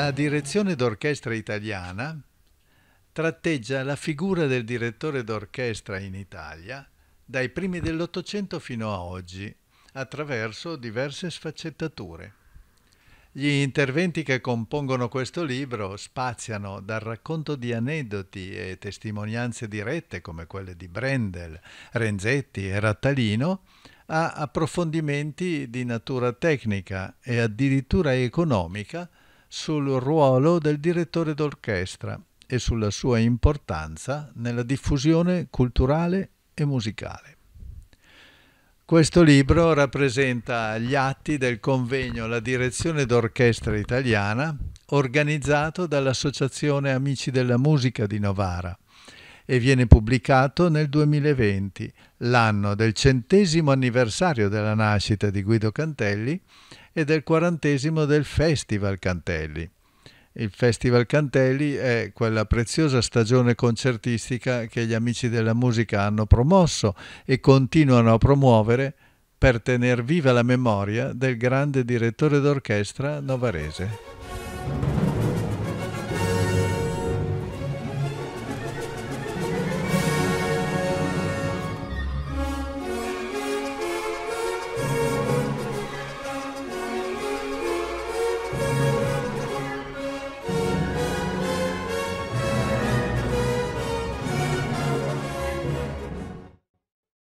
La direzione d'orchestra italiana tratteggia la figura del direttore d'orchestra in Italia dai primi dell'Ottocento fino a oggi, attraverso diverse sfaccettature. Gli interventi che compongono questo libro spaziano dal racconto di aneddoti e testimonianze dirette come quelle di Brendel, Renzetti e Rattalino, a approfondimenti di natura tecnica e addirittura economica sul ruolo del direttore d'orchestra e sulla sua importanza nella diffusione culturale e musicale. Questo libro rappresenta gli atti del convegno La direzione d'orchestra italiana, organizzato dall'Associazione Amici della Musica di Novara, e viene pubblicato nel 2020, l'anno del 100° anniversario della nascita di Guido Cantelli e del 40° del Festival Cantelli. Il Festival Cantelli è quella preziosa stagione concertistica che gli Amici della Musica hanno promosso e continuano a promuovere per tener viva la memoria del grande direttore d'orchestra novarese.